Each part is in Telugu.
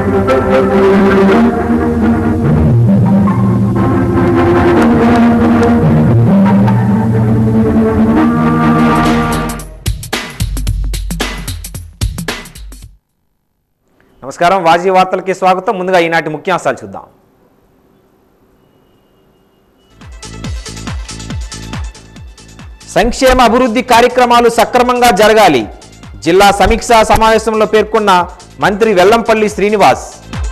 నమస్కారం వాజీ వార్తలకి స్వాగతం. ముందుగా ఈనాటి ముఖ్యాంశాలు చూద్దాం. సంక్షేమ అభివృద్ధి కార్యక్రమాలు సక్రమంగా జరగాలి. జిల్లా సమీక్షా సమావేశంలో పేర్కొన్న మంత్రి వెల్లంపల్లి శ్రీనివాస్.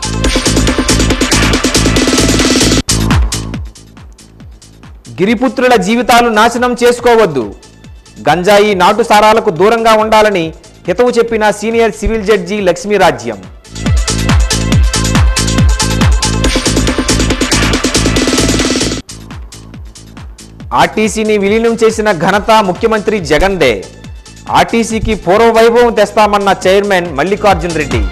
గిరిపుత్రుల జీవితాలు నాశనం చేసుకోవద్దు. గంజాయి నాటు సారాలకు దూరంగా ఉండాలని హితవు చెప్పిన సీనియర్ సివిల్ జడ్జి లక్ష్మీరాజ్యం. ఆర్టీసీని విలీనం చేసిన ఘనత ముఖ్యమంత్రి జగన్దే. ఆర్టీసీకి పూర్వ వైభవం తెస్తామన్న చైర్మన్ మల్లికార్జున్ రెడ్డి.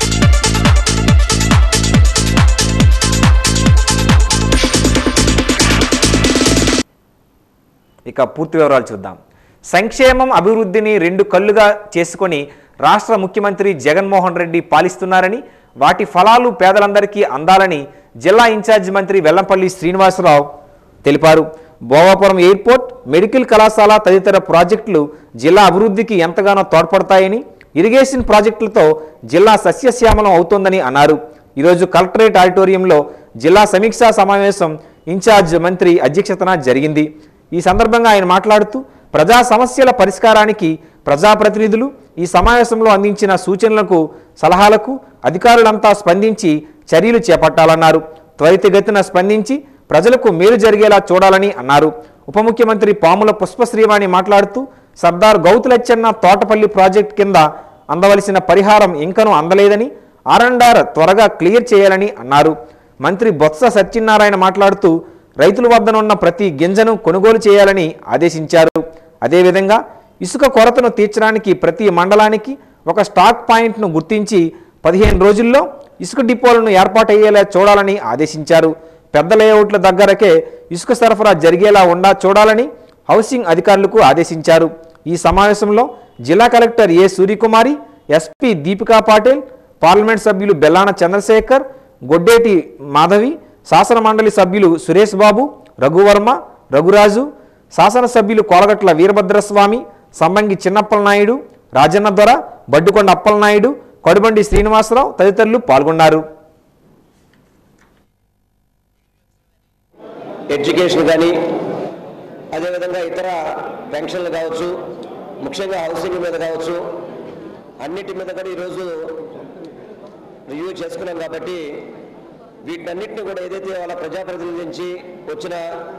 ఇక పూర్తి వివరాలు చూద్దాం. సంక్షేమం అభివృద్ధిని రెండు కళ్ళుగా చేసుకొని రాష్ట్ర ముఖ్యమంత్రి జగన్మోహన్ రెడ్డి పాలిస్తున్నారని, వాటి ఫలాలు పేదలందరికీ అందాలని జిల్లా ఇన్ఛార్జి మంత్రి వెల్లంపల్లి శ్రీనివాసరావు తెలిపారు. భోగాపురం ఎయిర్పోర్ట్, మెడికల్ కళాశాల తదితర ప్రాజెక్టులు జిల్లా అభివృద్ధికి ఎంతగానో తోడ్పడతాయని, ఇరిగేషన్ ప్రాజెక్టులతో జిల్లా సస్యశ్యామలం అవుతోందని అన్నారు. ఈరోజు కలెక్టరేట్ ఆడిటోరియంలో జిల్లా సమీక్షా సమావేశం ఇన్ఛార్జ్ మంత్రి అధ్యక్షతన జరిగింది. ఈ సందర్భంగా ఆయన మాట్లాడుతూ ప్రజా సమస్యల పరిష్కారానికి ప్రజాప్రతినిధులు ఈ సమావేశంలో అందించిన సూచనలకు, సలహాలకు అధికారులంతా స్పందించి చర్యలు చేపట్టాలన్నారు. త్వరితగతిన స్పందించి ప్రజలకు మేలు జరిగేలా చూడాలని అన్నారు. ఉప ముఖ్యమంత్రి పాముల పుష్పశ్రీవాణి మాట్లాడుతూ సర్దార్ గౌతులచ్చన్న తోటపల్లి ప్రాజెక్టు కింద అందవలసిన పరిహారం ఇంకనూ అందలేదని, ఆర్ఎండ్ఆర్ త్వరగా క్లియర్ చేయాలని అన్నారు. మంత్రి బొత్స సత్యనారాయణ మాట్లాడుతూ రైతుల వద్దనున్న ప్రతి గింజను కొనుగోలు చేయాలని ఆదేశించారు. అదేవిధంగా ఇసుక కొరతను తీర్చడానికి ప్రతి మండలానికి ఒక స్టాక్ పాయింట్ను గుర్తించి 15 రోజుల్లో ఇసుక డిపోలను ఏర్పాటయ్యేలా చూడాలని ఆదేశించారు. పెద్ద లేఅవుట్ల దగ్గరకే ఇసుక సరఫరా జరిగేలా చూడాలని హౌసింగ్ అధికారులకు ఆదేశించారు. ఈ సమావేశంలో జిల్లా collector A Suryakumari, SP Deepika Patil, parliament సభ్యులు బెల్లాన చంద్రశేఖర్, గొడ్డేటి మాధవి, శాసన మండలి సభ్యులు సురేష్ బాబు, రఘువర్మ, రఘురాజు, శాసనసభ్యులు కోలగట్ల వీరభద్రస్వామి, సంబంగి చిన్నప్పలనాయుడు, రాజన్న దొర, బడ్డుకొండ అప్పలనాయుడు, కడుబండి శ్రీనివాసరావు తదితరులు పాల్గొన్నారు. ఎడ్యుకేషన్ కానీ, అదేవిధంగా ఇతర పెన్షన్లు కావచ్చు, ముఖ్యంగా హౌసింగ్ మీద కావచ్చు, అన్నిటి మీద కూడా ఈరోజు రివ్యూ చేసుకున్నాం. కాబట్టి వీటన్నిటిని కూడా ఏదైతే వాళ్ళ ప్రజాప్రతినిధుల నుంచి వచ్చిన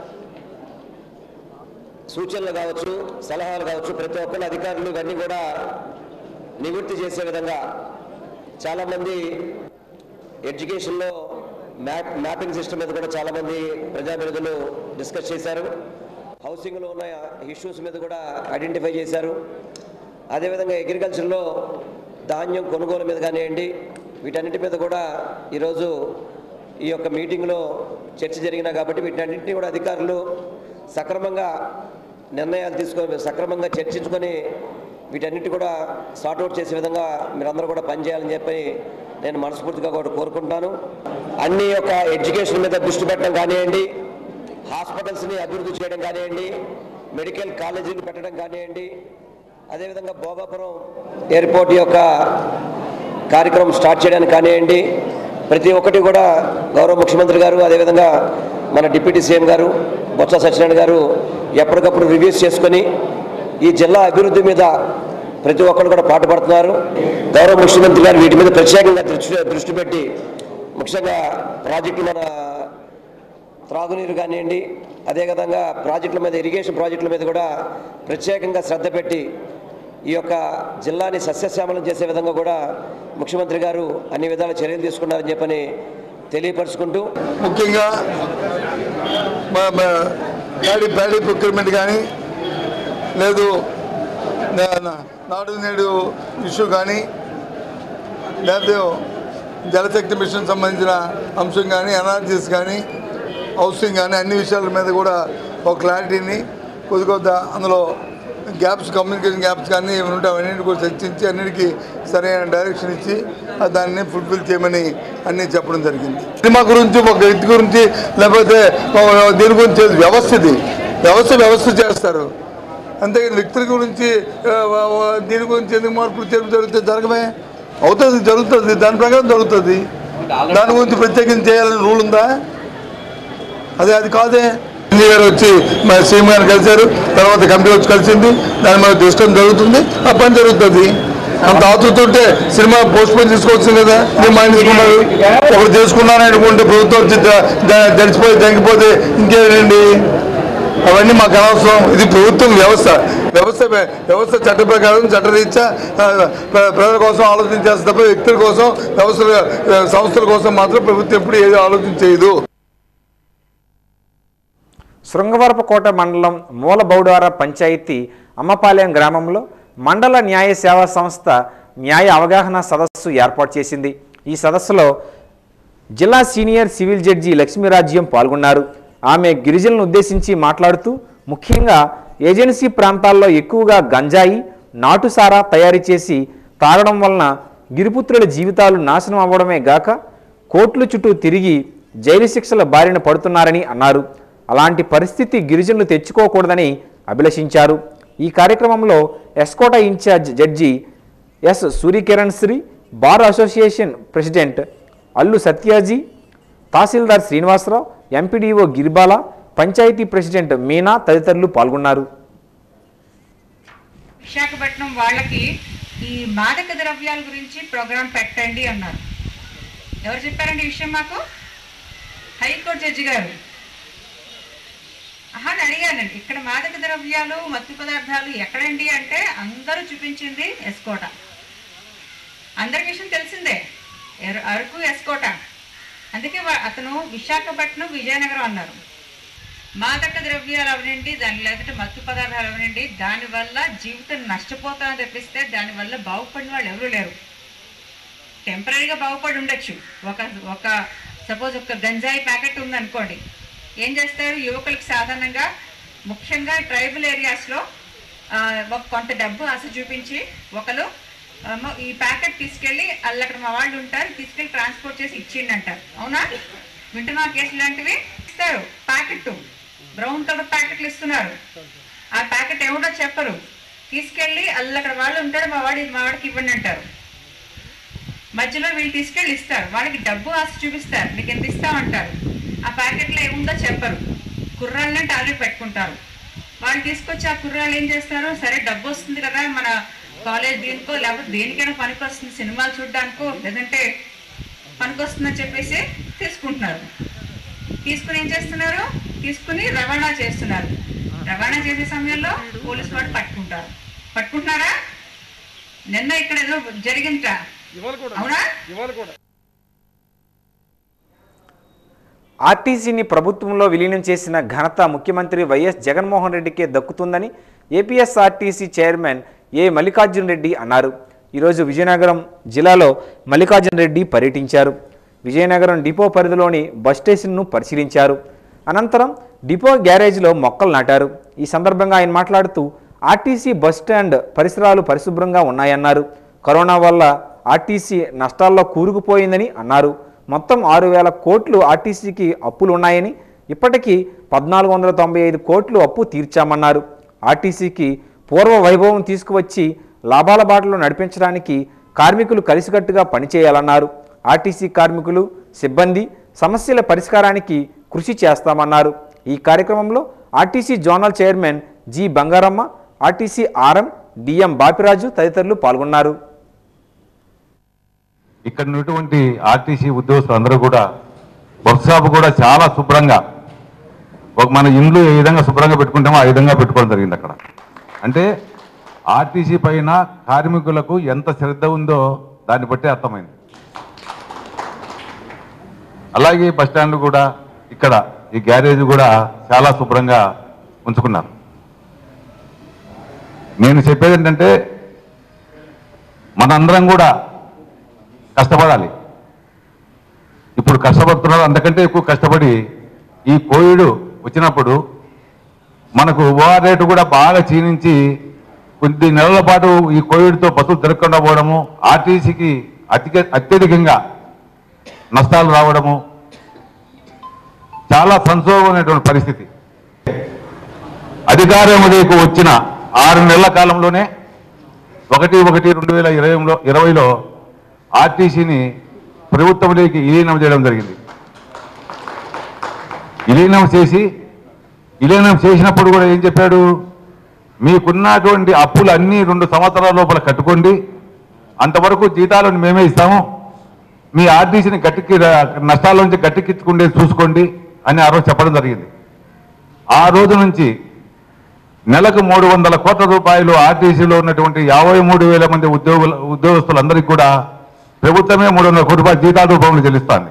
సూచనలు కావచ్చు, సలహాలు కావచ్చు, ప్రతి ఒక్కరు అధికారులు ఇవన్నీ కూడా నివృత్తి చేసే విధంగా చాలామంది ఎడ్యుకేషన్లో మ్యాపింగ్ సిస్టమ్ మీద కూడా చాలామంది ప్రజాప్రతినిధులు డిస్కస్ చేశారు. హౌసింగ్లో ఉన్న ఇష్యూస్ మీద కూడా ఐడెంటిఫై చేశారు. అదేవిధంగా అగ్రికల్చర్లో ధాన్యం కొనుగోలు మీద కానివ్వండి, వీటన్నిటి మీద కూడా ఈరోజు ఈ యొక్క మీటింగ్లో చర్చ జరిగినా కాబట్టి వీటన్నింటినీ కూడా అధికారులు సక్రమంగా నిర్ణయాలు తీసుకొని సక్రమంగా చర్చించుకొని వీటన్నిటి కూడా సార్ట్అవుట్ చేసే విధంగా మీరందరూ కూడా పనిచేయాలని చెప్పి నేను మనస్ఫూర్తిగా కూడా కోరుకుంటున్నాను. అన్ని యొక్క ఎడ్యుకేషన్ మీద దృష్టి పెట్టడం కానివ్వండి, హాస్పిటల్స్ని అభివృద్ధి చేయడం కానివ్వండి, మెడికల్ కాలేజీలు పెట్టడం కానివ్వండి, అదేవిధంగా భోగాపురం ఎయిర్పోర్ట్ యొక్క కార్యక్రమం స్టార్ట్ చేయడానికి కానివ్వండి, ప్రతి ఒక్కటి కూడా గౌరవ ముఖ్యమంత్రి గారు, అదేవిధంగా మన డిప్యూటీ సీఎం గారు బొత్స సత్యనారాయణ గారు ఎప్పటికప్పుడు రివ్యూస్ చేసుకొని ఈ జిల్లా అభివృద్ధి మీద ప్రతి ఒక్కరు కూడా పాటుపడుతున్నారు. గౌరవ ముఖ్యమంత్రి గారు వీటి మీద ప్రత్యేకంగా దృష్టి పెట్టి ముఖ్యంగా ప్రాజెక్టులు, మన త్రాగునీరు కానివ్వండి, అదేవిధంగా ప్రాజెక్టుల మీద, ఇరిగేషన్ ప్రాజెక్టుల మీద కూడా ప్రత్యేకంగా శ్రద్ధ పెట్టి ఈ యొక్క జిల్లాని సస్యశ్యామలం చేసే విధంగా కూడా ముఖ్యమంత్రి గారు అన్ని విధాల చర్యలు తీసుకున్నారని చెప్పని తెలియపరుచుకుంటూ, ముఖ్యంగా ప్యాడీ ప్రొక్యూర్మెంట్ కానీ లేదు నాడు నేడు ఇష్యూ కానీ, లేకపోతే జలశక్తి మిషన్ సంబంధించిన అంశం కానీ, ఎనర్జీస్ కానీ, హౌసింగ్ కానీ, అన్ని విషయాల మీద కూడా ఒక క్లారిటీని కొద్ది అందులో గ్యాప్స్, కమ్యూనికేషన్ గ్యాప్స్ కానీ ఏమైనా ఉంటే అవన్నింటి కూడా చర్చించి అన్నిటికీ సరైన డైరెక్షన్ ఇచ్చి దాన్ని ఫుల్ఫిల్ చేయమని అన్నీ చెప్పడం జరిగింది. సినిమా గురించి, ఒక వ్యక్తి గురించి, లేకపోతే దీని గురించి వ్యవస్థ చేస్తారు. అంతేగాని వ్యక్తుల గురించి దీని గురించి ఎందుకు మార్పులు జరుగుతుంది? జరుగుతుంది దాని ప్రకారం జరుగుతుంది. దాని గురించి ప్రత్యేకించి చేయాలని రూల్ ఉందా? అది కాదే. ఎన్జీ గారు వచ్చి సీఎం గారిని కలిశారు, తర్వాత కమిటీ వచ్చి కలిసింది, దాని మీద డిస్కషన్ జరుగుతుంది, ఆ పని జరుగుతుంది. అంత ఆతుతుంటే సినిమా పోస్ట్ పోన్ తీసుకోవచ్చు కదా. నేను మైండ్ తీసుకున్నారు, ఒకరు చేసుకున్నాను అనుకుంటే ప్రభుత్వం గడిచిపోయి తగ్గిపోతే ఇంకేనండి, అవన్నీ మాకు అనవసరం. ఇది ప్రభుత్వం వ్యవస్థ చట్ట ప్రకారం చట్టరీత్యా ప్రజల కోసం ఆలోచించేస్తే తప్ప వ్యక్తుల కోసం, సంస్థల కోసం మాత్రం ప్రభుత్వం ఎప్పుడు ఏది ఆలోచించేయదు. శృంగవరపుకోట మండలం మూలబౌడార పంచాయతీ అమ్మపాలెం గ్రామంలో మండల న్యాయ సేవా సంస్థ న్యాయ అవగాహన సదస్సు ఏర్పాటు చేసింది. ఈ సదస్సులో జిల్లా సీనియర్ సివిల్ జడ్జి లక్ష్మీరాజ్యం పాల్గొన్నారు. ఆమె గిరిజనులను ఉద్దేశించి మాట్లాడుతూ ముఖ్యంగా ఏజెన్సీ ప్రాంతాల్లో ఎక్కువగా గంజాయి, నాటుసారా తయారు చేసి తాగడం వలన గిరిపుత్రుల జీవితాలు నాశనం అవ్వడమే గాక కోర్టుల చుట్టూ తిరిగి జైలు శిక్షల బారిన పడుతున్నారని అన్నారు. అలాంటి పరిస్థితి గిరిజనులు తెచ్చుకోకూడదని అభిలషించారు. ఈ కార్యక్రమంలో S Kota in-charge judge S Suryakiran Sri, bar association president Allu Satyaji, tahsildar Srinivasarao, MPDO Giribala, panchayat president Meena తదితరులు పాల్గొన్నారు. విశాఖపట్నం వాళ్ళకి ఈ మాదక ద్రవ్యాల గురించి ప్రోగ్రాం పెట్టండి అన్నారు. ఎవరు చెప్పారండి ఈ విషయం? మాకు హైకోర్టు జడ్జి గారు. అడిగానండి, ఇక్కడ మాదక ద్రవ్యాలు, మత్తు పదార్థాలు ఎక్కడండి అంటే అందరూ చూపించింది ఎస్కోట. అందరి విషయం తెలిసిందే, అరకు ఎస్కోట. అందుకే అతను విశాఖపట్నం, విజయనగరం అన్నారు. మాదక ద్రవ్యాలు అవనండి, లేకపోతే మత్తు పదార్థాలు అవనండి, దానివల్ల జీవితం నష్టపోతామని తెప్పిస్తే దానివల్ల బాగుపడిన వాళ్ళు ఎవరూ లేరు. టెంపరీగా బాగుపడి ఉండొచ్చు. ఒక సపోజ్ ఒక గంజాయి ప్యాకెట్ ఉందనుకోండి, ఏం చేస్తారు యువకులకు సాధారణంగా, ముఖ్యంగా ట్రైబల్ ఏరియాస్లో కొంత డబ్బు ఆశ చూపించి ఒకరు ఈ ప్యాకెట్ తీసుకెళ్ళి అక్కడ మా వాళ్ళు ఉంటారు, తీసుకెళ్ళి ట్రాన్స్పోర్ట్ చేసి ఇచ్చిండి అంటారు. అవునా? వింటున్నా కేసులు లాంటివి ఇస్తారు. ప్యాకెట్ బ్రౌన్ కలర్ ప్యాకెట్లు ఇస్తున్నారు. ఆ ప్యాకెట్ ఏమిటో చెప్పరు, తీసుకెళ్ళి అక్కడ వాళ్ళు ఉంటారు, మా వాడికి ఇవ్వండి అంటారు. మధ్యలో వీళ్ళు తీసుకెళ్ళి ఇస్తారు, వాళ్ళకి డబ్బు ఆశ చూపిస్తారు, నీకు ఎంత ఇస్తామంటారు. ఆ ప్యాకెట్లో ఏముందో చెప్పరు, కుర్రాళ్ళని టార్గెట్ పెట్టుకుంటారు. వాళ్ళు తీసుకొచ్చి ఆ కుర్రాళ్ళు ఏం చేస్తారు, సరే డబ్బు వస్తుంది కదా మన కాలేజ్ దీనికో లేకపోతే దేనికైనా పనికి వస్తుంది, సినిమాలు చూడడానికో లేదంటే పనికి వస్తుందని చెప్పేసి తీసుకుంటున్నారు. తీసుకుని ఏం చేస్తున్నారు, తీసుకుని రవాణా చేస్తున్నారు. రవాణా చేసే సమయంలో పోలీసు వాడు పట్టుకుంటున్నారా? నిన్న ఇక్కడ ఏదో జరిగింట, అవునా? ఆర్టీసీని ప్రభుత్వంలో విలీనం చేసిన ఘనత ముఖ్యమంత్రి వైఎస్ జగన్మోహన్ రెడ్డికే దక్కుతుందని APSRTC chairman A Mallikarjuna Reddy అన్నారు. ఈరోజు విజయనగరం జిల్లాలో మల్లికార్జున రెడ్డి పర్యటించారు. విజయనగరం డిపో పరిధిలోని బస్ స్టేషన్ను పరిశీలించారు. అనంతరం డిపో గ్యారేజ్లో మొక్కలు నాటారు. ఈ సందర్భంగా ఆయన మాట్లాడుతూ ఆర్టీసీ బస్ స్టాండ్ పరిసరాలు పరిశుభ్రంగా ఉన్నాయన్నారు. కరోనా వల్ల ఆర్టీసీ నష్టాల్లో కూరుకుపోయిందని అన్నారు. మొత్తం 6,000 కోట్లు ఆర్టీసీకి అప్పులు ఉన్నాయని, ఇప్పటికీ 1,495 కోట్లు అప్పు తీర్చామన్నారు. ఆర్టీసీకి పూర్వ వైభవం తీసుకువచ్చి లాభాల బాటలో నడిపించడానికి కార్మికులు కలిసికట్టుగా పనిచేయాలన్నారు. ఆర్టీసీ కార్మికులు, సిబ్బంది సమస్యల పరిష్కారానికి కృషి చేస్తామన్నారు. ఈ కార్యక్రమంలో RTC zonal chairman G Bangaramma, RTC RM DM Bapiraju తదితరులు పాల్గొన్నారు. ఇక్కడ ఉన్నటువంటి ఆర్టీసీ ఉద్యోగస్తులు అందరూ కూడా వర్క్షాప్ కూడా చాలా శుభ్రంగా, మన ఇండ్లు ఏ విధంగా శుభ్రంగా పెట్టుకుంటామో ఆ విధంగా పెట్టుకోవడం జరిగింది. అక్కడ అంటే ఆర్టీసీ పైన కార్మికులకు ఎంత శ్రద్ధ ఉందో దాన్ని బట్టి అర్థమైంది. అలాగే బస్టాండ్ కూడా, ఇక్కడ ఈ గ్యారేజ్ కూడా చాలా శుభ్రంగా ఉంచుకున్నారు. నేను చెప్పేది ఏంటంటే మనందరం కూడా కష్టపడాలి. ఇప్పుడు కష్టపడుతున్నారు, అంతకంటే ఎక్కువ కష్టపడి ఈ కోవిడ్ వచ్చినప్పుడు మనకు ఓఆర్ రేటు కూడా బాగా క్షీణించి కొద్ది నెలల పాటు ఈ కోవిడ్తో బస్సులు తిరగకుండా పోవడము, ఆర్టీసీకి అత్యధికంగా నష్టాలు రావడము చాలా సంక్షోభమైనటువంటి పరిస్థితి. అధికారంలోకి వచ్చిన 6 నెలల కాలంలోనే 1/1/2020లో ఆర్టీసీని ప్రభుత్వంలోకి విలీనం చేయడం జరిగింది. విలీనం చేసినప్పుడు కూడా ఏం చెప్పాడు, మీకున్నటువంటి అప్పులు అన్నీ 2 సంవత్సరాల లోపల కట్టుకోండి, అంతవరకు జీతాలను మేమే ఇస్తాము, మీ ఆర్టీసీని నష్టాల నుంచి గట్టెక్కించుకుంటే చూసుకోండి అని ఆ రోజు చెప్పడం జరిగింది. ఆ రోజు నుంచి నెలకు 300 కోట్ల రూపాయలు ఆర్టీసీలో ఉన్నటువంటి 53,000 మంది ఉద్యోగస్తులందరికీ కూడా ప్రభుత్వమే 300 కోట్ల రూపాయల జీతాల రూపంలో చెల్లిస్తోంది.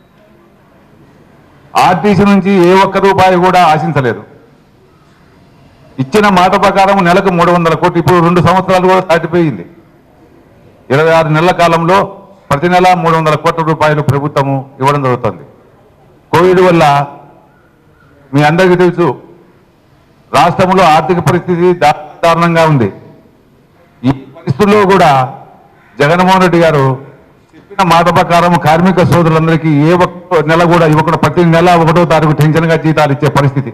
ఆర్టీసీ నుంచి ఏ ఒక్క రూపాయి కూడా ఆశించలేదు. ఇచ్చిన మాట ప్రకారం నెలకు 300 కోట్లు, ఇప్పుడు 2 సంవత్సరాలు కూడా దాటిపోయింది. 26 నెలల కాలంలో ప్రతి నెల 300 కోట్ల రూపాయలు ప్రభుత్వము ఇవ్వడం జరుగుతుంది. కోవిడ్ వల్ల మీ అందరికీ తెలుసు, రాష్ట్రంలో ఆర్థిక పరిస్థితి దారుణంగా ఉంది. ఈ పరిస్థితుల్లో కూడా జగన్మోహన్ రెడ్డి గారు చెప్పిన మాట ప్రకారం కార్మిక సోదరులందరికీ ఏ ఒక్క నెల కూడా ఇవ్వకుండా ప్రతి నెల 1వ తారీఖు టెన్షన్గా జీతాలు ఇచ్చే పరిస్థితి.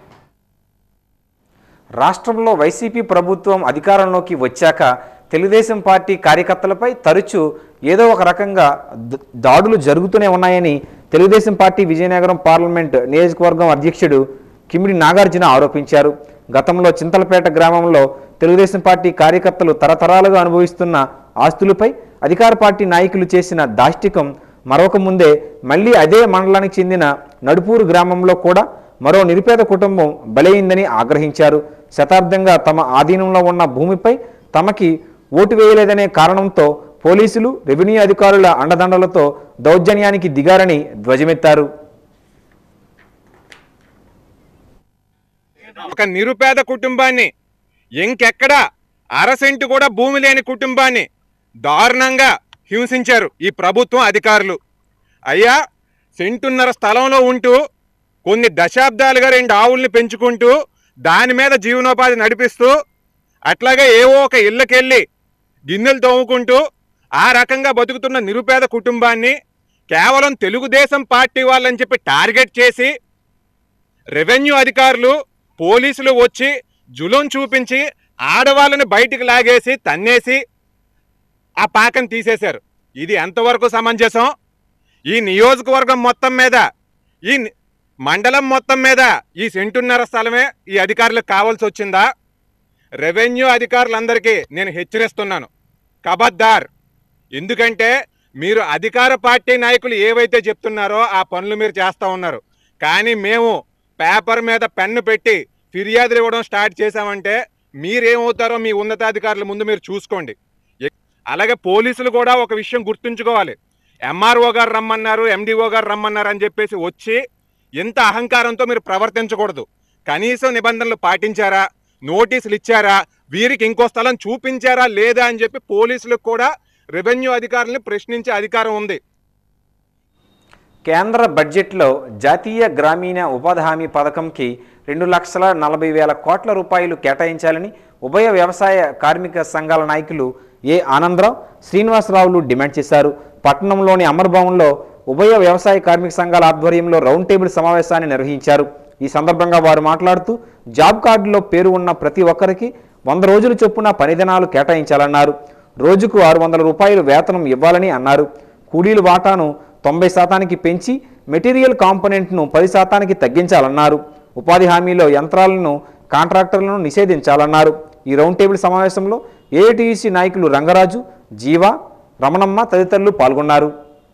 రాష్ట్రంలో వైసీపీ ప్రభుత్వం అధికారంలోకి వచ్చాక తెలుగుదేశం పార్టీ కార్యకర్తలపై తరచూ ఏదో ఒక రకంగా దాడులు జరుగుతూనే ఉన్నాయని తెలుగుదేశం పార్టీ విజయనగరం పార్లమెంట్ నియోజకవర్గం అధ్యక్షుడు కిమిడి నాగార్జున ఆరోపించారు. గతంలో చింతలపేట గ్రామంలో తెలుగుదేశం పార్టీ కార్యకర్తలు తరతరాలుగా అనుభవిస్తున్న ఆస్తులపై అధికార పార్టీ నాయకులు చేసిన దాష్టికం మరొక ముందే మళ్లీ అదే మండలానికి చెందిన నడుపూరు గ్రామంలో కూడా మరో నిరుపేద కుటుంబం బలైందని ఆగ్రహించారు. శతాబ్దంగా తమ ఆధీనంలో ఉన్న భూమిపై తమకి ఓటు వేయలేదనే కారణంతో పోలీసులు, రెవెన్యూ అధికారుల అండదండలతో దౌర్జన్యానికి దిగారని ధ్వజమెత్తారు. ఒక నిరుపేద కుటుంబాన్ని, ఇంకెక్కడా అరసెంటు కూడా భూమి లేని కుటుంబాన్ని దారుణంగా హింసించారు ఈ ప్రభుత్వం అధికారులు. అయ్యా, సెంటున్నర స్థలంలో ఉంటూ కొన్ని దశాబ్దాలుగా 2 ఆవుల్ని పెంచుకుంటూ దాని మీద జీవనోపాధి నడిపిస్తూ అట్లాగే ఏవో ఒక ఇళ్ళకెళ్ళి గిన్నెలు తోముకుంటూ ఆ రకంగా బతుకుతున్న నిరుపేద కుటుంబాన్ని కేవలం తెలుగుదేశం పార్టీ వాళ్ళని చెప్పి టార్గెట్ చేసి రెవెన్యూ అధికారులు, పోలీసులు వచ్చి జులుం చూపించి ఆడవాళ్ళని బయటికి లాగేసి తన్నేసి ఆ పాకను తీసేశారు. ఇది ఎంతవరకు సమంజసం? ఈ నియోజకవర్గం మొత్తం మీద, ఈ మండలం మొత్తం మీద ఈ సెంటున్నర స్థలమే ఈ అధికారులకు కావాల్సి వచ్చిందా? రెవెన్యూ అధికారులందరికీ నేను హెచ్చరిస్తున్నాను, ఖబర్దార్. ఎందుకంటే మీరు అధికార పార్టీ నాయకులు ఏవైతే చెప్తున్నారో ఆ పనులు మీరు చేస్తూ ఉన్నారు. కానీ మేము పేపర్ మీద పెన్ను పెట్టి ఫిర్యాదులు ఇవ్వడం స్టార్ట్ చేశామంటే మీరేమవుతారో మీ ఉన్నతాధికారుల ముందు మీరు చూసుకోండి. అలాగే పోలీసులు కూడా ఒక విషయం గుర్తుంచుకోవాలి. ఎంఆర్ఓ గారు రమ్మన్నారు, ఎండిఓ గారు రమ్మన్నారు అని చెప్పేసి వచ్చి ఇంత అహంకారంతో మీరు ప్రవర్తించకూడదు. కనీసం నిబంధనలు పాటించారా, నోటీసులు ఇచ్చారా, వీరికి ఇంకో స్థలం చూపించారా లేదా అని చెప్పి పోలీసులకు కూడా రెవెన్యూ అధికారులను ప్రశ్నించే అధికారం ఉంది. కేంద్ర బడ్జెట్లో జాతీయ గ్రామీణ ఉపాధి హామీ పథకంకి 2,40,000 కోట్ల రూపాయలు కేటాయించాలని ఉభయ వ్యవసాయ కార్మిక సంఘాల నాయకులు ఏ ఆనందరావు, శ్రీనివాసరావులు డిమాండ్ చేశారు. పట్టణంలోని అమర్ భవన్లో ఉభయ వ్యవసాయ కార్మిక సంఘాల ఆధ్వర్యంలో రౌండ్ టేబుల్ సమావేశాన్ని నిర్వహించారు. ఈ సందర్భంగా వారు మాట్లాడుతూ జాబ్ కార్డులో పేరు ఉన్న ప్రతి ఒక్కరికి 100 రోజుల చొప్పున పని దినాలు కేటాయించాలన్నారు. రోజుకు 600 రూపాయలు వేతనం ఇవ్వాలని అన్నారు. కూలీల వాటాను 90% పెంచి మెటీరియల్ కాంపోనెంట్ను 10% తగ్గించాలన్నారు. ఉపాధి హామీలో యంత్రాలను, కాంట్రాక్టర్లను నిషేధించాలన్నారు. ఈ రౌండ్ టేబుల్ సమావేశంలో ఏఐటీయూసీ నాయకులు రంగరాజు, జీవా, రమణమ్మ తదితరులు పాల్గొన్నారు.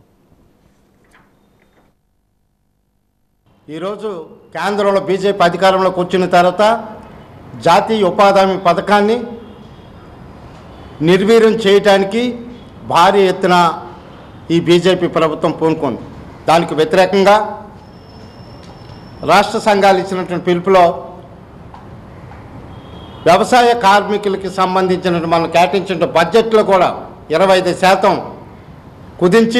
ఈరోజు కేంద్రంలో బీజేపీ అధికారంలోకి వచ్చిన తర్వాత జాతీయ ఉపాధి హామీ పథకాన్ని నిర్వీర్యం చేయడానికి భారీ ఎత్తున ఈ బీజేపీ ప్రభుత్వం పూనుకుంది. దానికి వ్యతిరేకంగా రాష్ట్ర సంఘాలు ఇచ్చినటువంటి పిలుపులో వ్యవసాయ కార్మికులకి సంబంధించిన మనం కేటాయించిన బడ్జెట్లో కూడా 25% కుదించి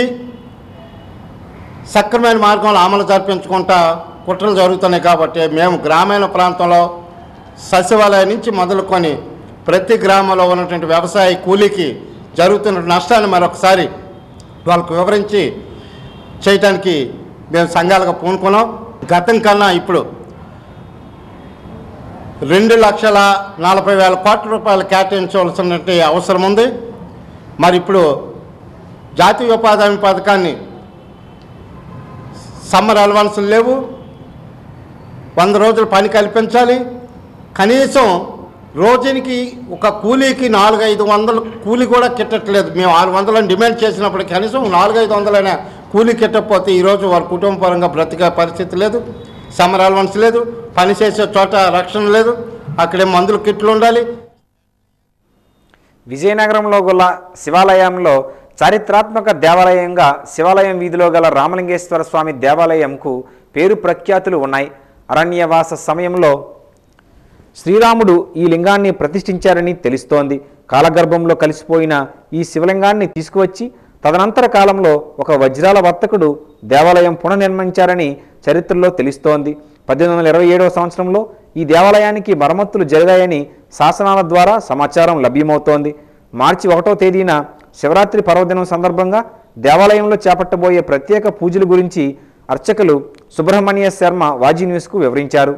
సక్రమైన మార్గంలో అమలు జరిపించుకుంటా కుట్రలు జరుగుతున్నాయి. కాబట్టి మేము గ్రామీణ ప్రాంతంలో సచివాలయం నుంచి మొదలుకొని ప్రతి గ్రామంలో ఉన్నటువంటి వ్యవసాయ కూలీకి జరుగుతున్న నష్టాన్ని మరొకసారి వాళ్ళకు వివరించి చేయటానికి మేము సంఘాలుగా పూనుకున్నాం. గతం కన్నా ఇప్పుడు 2,40,000 కోట్ల రూపాయలు కేటాయించవలసినటువంటి అవసరం ఉంది. మరి ఇప్పుడు జాతీయ ఉపాధి హామీ పథకాన్ని సమ్మర్ అలవన్సులు లేవు, 100 రోజులు పని కల్పించాలి. కనీసం రోజునికి ఒక కూలీకి 400-500 కూలీ కూడా కిట్టట్లేదు. మేము 600 డిమాండ్ చేసినప్పుడు కనీసం 400-500 కూలీ కిట్టకపోతే ఈరోజు వారి కుటుంబ పరంగా బ్రతికే పరిస్థితి లేదు. సమ్మర్ అలవన్స్ లేదు, పనిచేసే చోట రక్షణ లేదు, అక్కడే మందులు కిట్లు ఉండాలి. విజయనగరంలో గల శివాలయంలో చారిత్రాత్మక దేవాలయంగా శివాలయం వీధిలో గల రామలింగేశ్వర స్వామి దేవాలయంకు పేరు ప్రఖ్యాతులు ఉన్నాయి. అరణ్యవాస సమయంలో శ్రీరాముడు ఈ లింగాన్ని ప్రతిష్ఠించారని తెలుస్తోంది. కాలగర్భంలో కలిసిపోయిన ఈ శివలింగాన్ని తీసుకువచ్చి తదనంతర కాలంలో ఒక వజ్రాల వర్తకుడు దేవాలయం పునర్నిర్మించారని చరిత్రలో తెలుస్తోంది. 1827వ సంవత్సరంలో ఈ దేవాలయానికి మరమ్మతులు జరిగాయని శాసనాల ద్వారా సమాచారం లభ్యమవుతోంది. మార్చి 1వ తేదీన శివరాత్రి పర్వదినం సందర్భంగా దేవాలయంలో చేపట్టబోయే ప్రత్యేక పూజల గురించి అర్చకులు సుబ్రహ్మణ్య శర్మ వాజీ న్యూస్కు వివరించారు.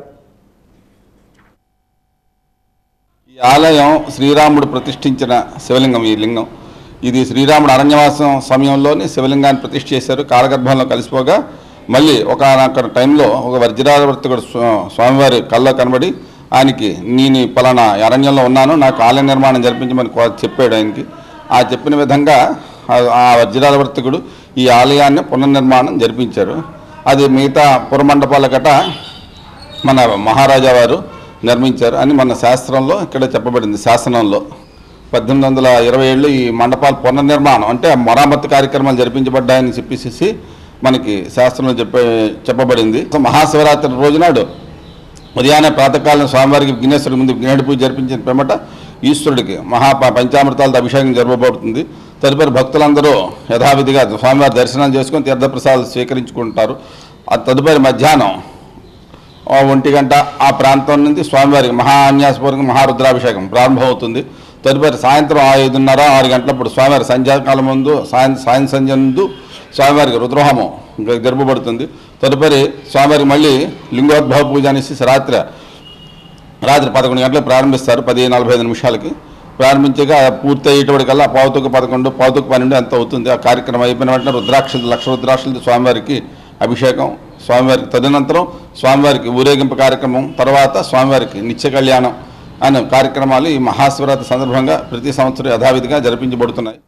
ఈ ఆలయం శ్రీరాముడు ప్రతిష్ఠించిన శివలింగం. ఈ లింగం ఇది శ్రీరాముడు అరణ్యవాసం సమయంలోనే శివలింగాన్ని ప్రతిష్ఠ చేశారు. కాలగర్భంలో కలిసిపోగా మళ్ళీ ఒక టైంలో ఒక వజ్రావర్తకుడు స్వామివారి కళ్ళ కనబడి ఆయనకి నేను పలానా అరణ్యంలో ఉన్నాను, నాకు ఆలయ నిర్మాణం జరిపించమని చెప్పాడు ఆయనకి. ఆ చెప్పిన విధంగా ఆ వజ్రావర్తకుడు ఈ ఆలయాన్ని పునర్నిర్మాణం జరిపించారు. అది మిగతా పురమండపాల గట మన మహారాజా వారు నిర్మించారు అని మన శాస్త్రంలో ఇక్కడ చెప్పబడింది. శాసనంలో 1827 ఈ మండపాల పునర్నిర్మాణం అంటే మరామత్తు కార్యక్రమాలు జరిపించబడ్డాయని చెప్పేసి మనకి శాస్త్రంలో చెప్పబడింది. మహాశివరాత్రి రోజునాడు ఉదయాన్నే ప్రాతకాలం స్వామివారికి విఘ్నేశ్వరుడి ముందు విఘ్నేశ్వరుడి పూజ జరిపించిన పిమ్మట ఈశ్వరుడికి పంచామృతాలతో అభిషేకం జరపబడుతుంది. తదుపరి భక్తులందరూ యథావిధిగా స్వామివారి దర్శనం చేసుకొని తీర్థప్రసాదాలు స్వీకరించుకుంటారు. ఆ తదుపరి మధ్యాహ్నం 1 గంట ఆ ప్రాంతం నుండి స్వామివారికి మహాన్యాసపూర్వక మహారుద్రాభిషేకం ప్రారంభమవుతుంది. తదుపరి సాయంత్రం 5:30-6 గంటలప్పుడు స్వామివారి సంధ్యాకాలం ముందు సాయం సంధ్య ముందు స్వామివారికి రుద్రహోమం జరపబడుతుంది. తదుపరి స్వామివారికి మళ్ళీ లింగోద్భవ పూజ అనేసి రాత్రి 11 గంటలకు ప్రారంభిస్తారు. 10:45 నిమిషాలకి ప్రారంభించగా పూర్తి అయ్యేటప్పటికల్లా 11:11, 12:12 ఎంత అవుతుంది. ఆ కార్యక్రమం అయిపోయిన వెంటనే రుద్రాక్షలు 1,00,000 రుద్రాక్షలతో స్వామివారికి అభిషేకం, స్వామివారికి తదనంతరం స్వామివారికి ఊరేగింపు కార్యక్రమం, తర్వాత స్వామివారికి నిత్య కళ్యాణం అనే కార్యక్రమాలు ఈ మహాశివరాత్రి సందర్భంగా ప్రతి సంవత్సరం యథావిధిగా జరిపించబడుతున్నాయి.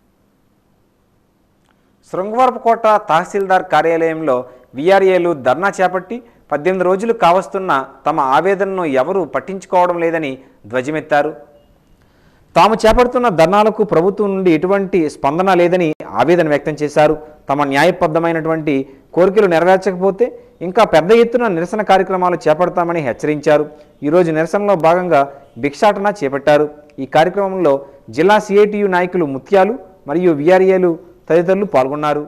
శృంగవరపుకోట తహసీల్దార్ కార్యాలయంలో వీఆర్ఏలు ధర్నా చేపట్టి 18 రోజులు కావస్తున్న తమ ఆవేదనను ఎవరూ పట్టించుకోవడం లేదని ధ్వజమెత్తారు. తాము చేపడుతున్న ధర్నాలకు ప్రభుత్వం నుండి ఎటువంటి స్పందన లేదని ఆవేదన వ్యక్తం చేశారు. తమ న్యాయబద్ధమైనటువంటి కోరికలు నెరవేర్చకపోతే ఇంకా పెద్ద ఎత్తున నిరసన కార్యక్రమాలు చేపడతామని హెచ్చరించారు. ఈరోజు నిరసనలో భాగంగా భిక్షాటన చేపట్టారు. ఈ కార్యక్రమంలో జిల్లా సిఐటియు నాయకులు ముత్యాలు మరియు వీఆర్ఏలు తదితరులు పాల్గొన్నారు.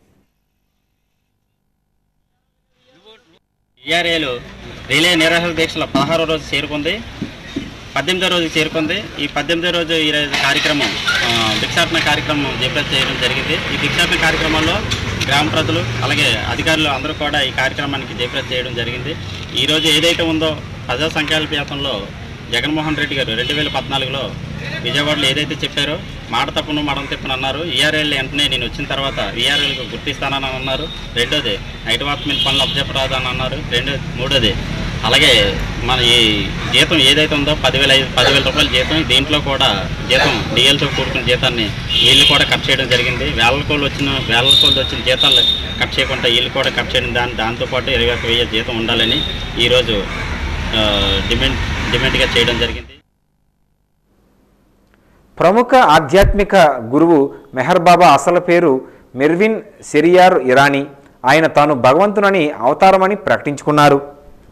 వీఆర్ఏలు రిలే నిరాహార దీక్షల 16వ రోజు చేరుకుంది, 18వ రోజు చేరుకుంది. ఈ 18వ రోజు ఈ కార్యక్రమం భిక్షాటన కార్యక్రమం జయప్రదం చేయడం జరిగింది. ఈ భిక్షాటన కార్యక్రమంలో గ్రామ ప్రజలు అలాగే అధికారులు అందరూ కూడా ఈ కార్యక్రమానికి జయప్రదం చేయడం జరిగింది. ఈరోజు ఏదైతే ఉందో ప్రజా సంకల్పయాత్రలో జగన్మోహన్ రెడ్డి గారు 2014లో విజయవాడలో ఏదైతే చెప్పారో మాట తప్పును మడం తిప్పను అన్నారు. ఈఆర్ఎల్ వెంటనే నేను వచ్చిన తర్వాత ఈఆర్ఎల్కి గుర్తిస్తానని అన్నారు. రెండోది నైట్ వాచ్మెన్ పనులు అప్పచెప్పరాదు అని అన్నారు. మూడోది అలాగే మన ఈ జీతం ఏదైతే ఉందో 10,000 రూపాయల జీతం, దీంట్లో కూడా జీతం డిఎల్తో కూడుకున్న జీతాన్ని వీళ్ళు కూడా కట్ చేయడం జరిగింది. వేల కోళ్ళు వచ్చిన జీతాలు కట్ చేయకుండా వీళ్ళు కూడా కట్ చేయడం, దాంతోపాటు 21,000 జీతం ఉండాలని ఈరోజు డిమాండ్గా చేయడం జరిగింది. ప్రముఖ ఆధ్యాత్మిక గురువు మెహర్ బాబా అసలు పేరు మెర్విన్ షెరియార్ ఇరానీ. ఆయన తాను భగవంతునని అవతారమని ప్రకటించుకున్నారు.